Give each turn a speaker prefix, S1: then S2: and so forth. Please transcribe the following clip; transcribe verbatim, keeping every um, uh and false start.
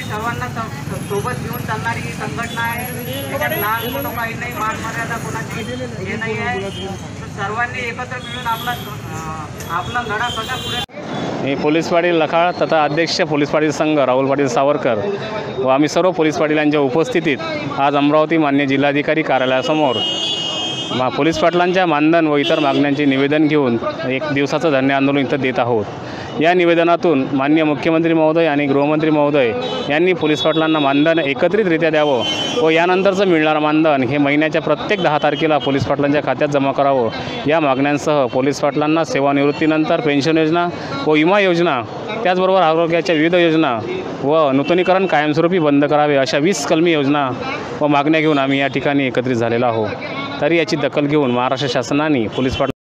S1: सर्वांना स- सोबत घेऊन चालणारी ही संघटना आहे। त्याच्यात लहान मोठं काही नाही, मान मर्यादा कोणाची हे नाही आहे। तर सर्वांनी एकत्र मिळून आपला अं, आपला लढा कसा पुढे
S2: मी पोलीस पाटील लखाळ तथा अध्यक्ष पोलीस पाटील संघ राहुल पाटील सावरकर व आम्ही सर्व पोलीस पाटीलांच्या उपस्थितीत आज अमरावती मान्य जिल्हाधिकारी कार्यालयासमोर मा पोलीस पाटलांच्या मानधन व इतर मागण्यांचे निवेदन घेऊन एक दिवसाचं धरणे आंदोलन इथं देत आहोत। या निवेदनातून माननीय मुख्यमंत्री महोदय आणि गृहमंत्री महोदय यांनी पोलीस पाटलांना मानधन एकत्रितरित्या द्यावं व यानंतरचं मिळणारं मानधन हे महिन्याच्या प्रत्येक दहा तारखेला पोलीस पाटलांच्या खात्यात जमा करावं या मागण्यांसह पोलीस पाटलांना सेवानिवृत्तीनंतर पेन्शन योजना व विमा योजना त्याचबरोबर आरोग्याच्या विविध योजना व नूतनीकरण कायमस्वरूपी बंद करावे अशा वीस कलमी योजना व मागण्या घेऊन आम्ही या ठिकाणी एकत्रित झालेलो आहोत। तरी याची दखल घेऊन महाराष्ट्र शासनाने पोलीस पाटला